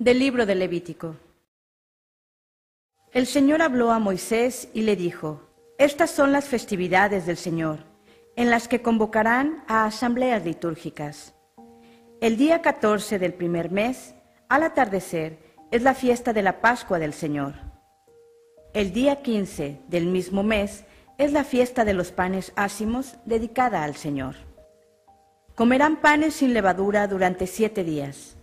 Del libro de Levítico. El Señor habló a Moisés y le dijo: Estas son las festividades del Señor, en las que convocarán a asambleas litúrgicas. El día 14 del primer mes, al atardecer, es la fiesta de la Pascua del Señor. El día 15 del mismo mes es la fiesta de los panes ácimos, dedicada al Señor. Comerán panes sin levadura durante 7 días.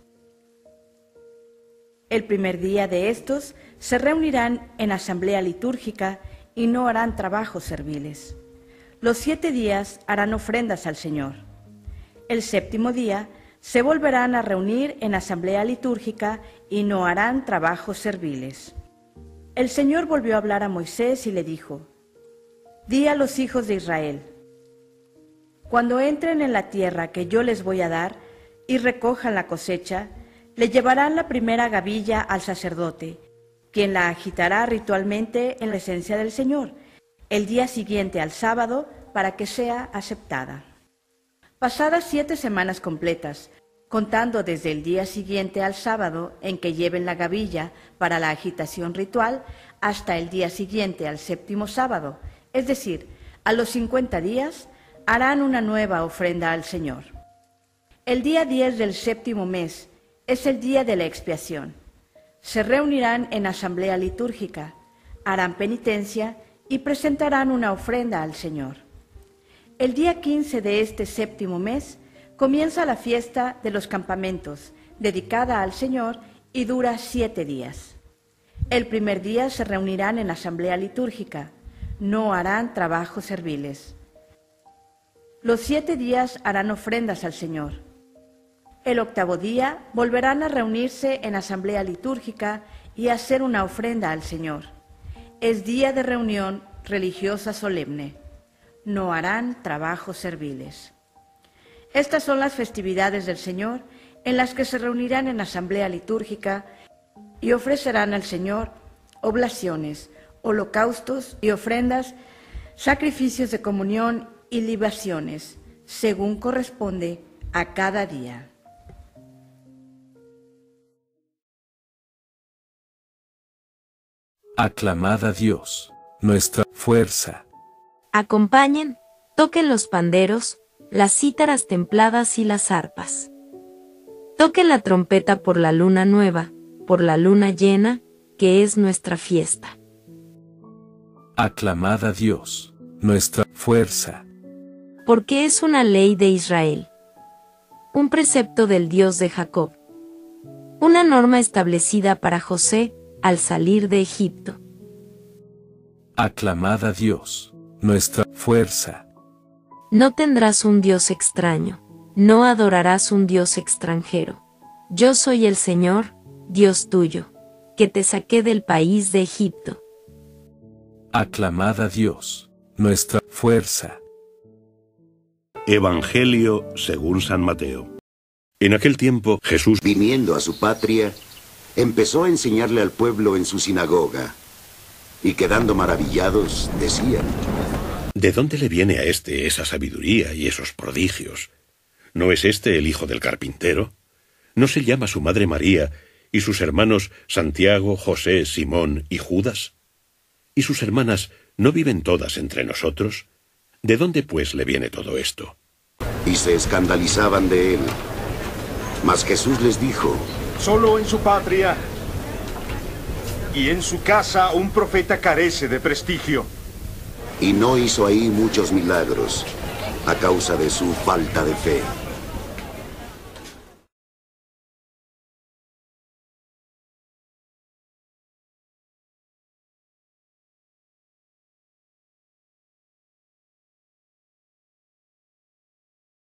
El primer día de estos se reunirán en asamblea litúrgica y no harán trabajos serviles. Los 7 días harán ofrendas al Señor. El séptimo día se volverán a reunir en asamblea litúrgica y no harán trabajos serviles. El Señor volvió a hablar a Moisés y le dijo: Di a los hijos de Israel: cuando entren en la tierra que yo les voy a dar y recojan la cosecha, le llevarán la primera gavilla al sacerdote, quien la agitará ritualmente en presencia del Señor, el día siguiente al sábado, para que sea aceptada. Pasadas 7 semanas completas, contando desde el día siguiente al sábado en que lleven la gavilla para la agitación ritual, hasta el día siguiente al séptimo sábado, es decir, a los 50 días, harán una nueva ofrenda al Señor. El día 10 del séptimo mes es el día de la expiación. Se reunirán en asamblea litúrgica, harán penitencia y presentarán una ofrenda al Señor. El día 15 de este séptimo mes comienza la fiesta de los campamentos, dedicada al Señor, y dura 7 días. El primer día se reunirán en asamblea litúrgica, no harán trabajos serviles. Los 7 días harán ofrendas al Señor. El octavo día volverán a reunirse en asamblea litúrgica y a hacer una ofrenda al Señor. Es día de reunión religiosa solemne. No harán trabajos serviles. Estas son las festividades del Señor, en las que se reunirán en asamblea litúrgica y ofrecerán al Señor oblaciones, holocaustos y ofrendas, sacrificios de comunión y libaciones, según corresponde a cada día. Aclamad a Dios, nuestra fuerza. Acompañen, toquen los panderos, las cítaras templadas y las arpas. Toquen la trompeta por la luna nueva, por la luna llena, que es nuestra fiesta. Aclamad a Dios, nuestra fuerza. Porque es una ley de Israel, un precepto del Dios de Jacob, una norma establecida para José al salir de Egipto. Aclamad a Dios, nuestra fuerza. No tendrás un Dios extraño, no adorarás un Dios extranjero. Yo soy el Señor, Dios tuyo, que te saqué del país de Egipto. Aclamad a Dios, nuestra fuerza. Evangelio según San Mateo. En aquel tiempo Jesús, viniendo a su patria, empezó a enseñarle al pueblo en su sinagoga, y quedando maravillados, decían: ¿de dónde le viene a éste esa sabiduría y esos prodigios? ¿No es este el hijo del carpintero? ¿No se llama su madre María, y sus hermanos Santiago, José, Simón y Judas? ¿Y sus hermanas no viven todas entre nosotros? ¿De dónde pues le viene todo esto? Y se escandalizaban de él. Mas Jesús les dijo: solo en su patria y en su casa un profeta carece de prestigio. Y no hizo ahí muchos milagros, a causa de su falta de fe.